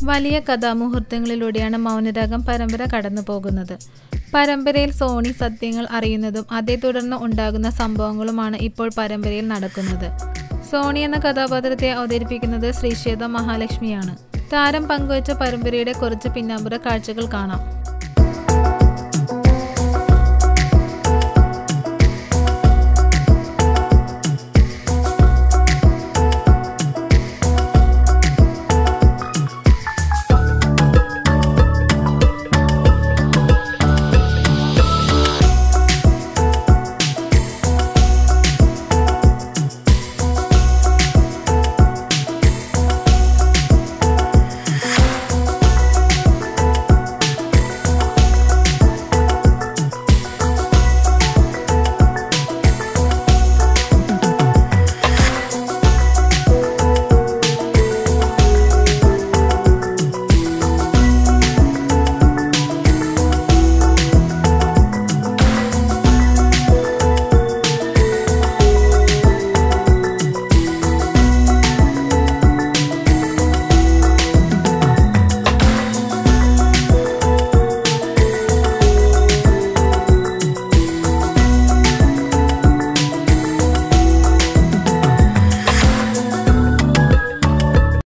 വലിയ കഥാമുഹൂർത്തങ്ങളിലൂടെയാണ് മൗനരാഗം പരമ്പര കടന്നു പോകുന്നത്. പരമ്പരയിൽ സോണി സത്യങ്ങൾ അറിയുന്നതും അതേ തുടർന്ന് ഉണ്ടാകുന്ന സംഭവങ്ങളുമാണ് ഇപ്പോൾ പരമ്പരയിൽ നടക്കുന്നത്. സോണി എന്ന കഥാപാത്രത്തെ അവതരിപ്പിക്കുന്നത് ശ്രീശ്വേത മഹാലക്ഷ്മിയാണ്. താരം പങ്കുവച്ച പരമ്പരയുടെ കുറച്ച് പിന്നാമ്പുറ കാഴ്ചകൾ കാണാം.